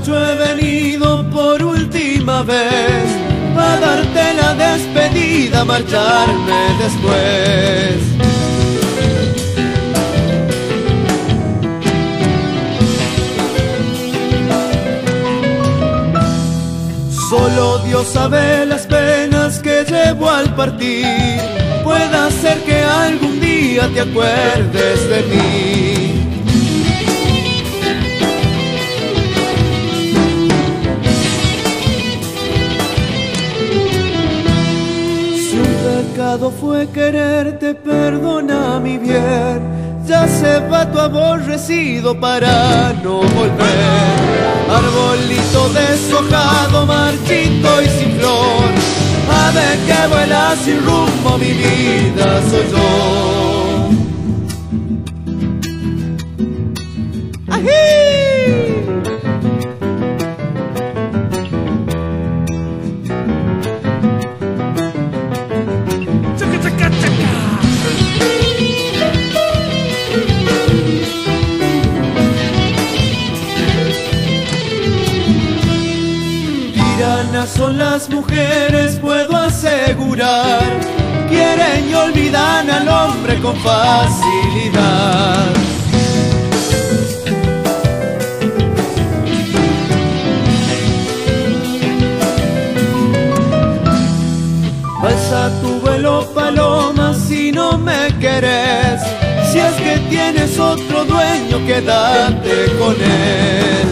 Yo he venido por última vez a darte la despedida, a marcharme después. Solo Dios sabe las penas que llevo al partir. Puede ser que algún día te acuerdes de mí. Si un pecado fue quererte, perdona mi bien. Ya se va tu aborrecido para no volver. Arbolito deshojado, marchito y sin flor, ave que vuela sin rumbo, mi vida soy yo. ¡Ají! ¡Chaca, chaca, chaca! Tiranas son las mujeres, puedo asegurar. Quieren y olvidan al hombre con facilidad. Alza tu vuelo, paloma, si no me querés. Si es que tienes otro dueño, quédate con él.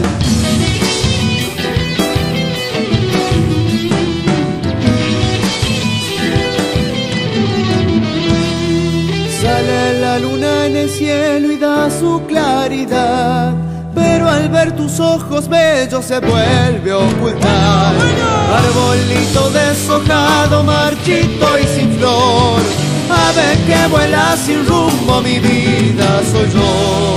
Sale la luna en el cielo y da su claridad, pero al ver tus ojos bellos se vuelve a ocultar. Arbolito deshojado, marchito y sin flor, ave que vuela sin rumbo, mi vida soy yo.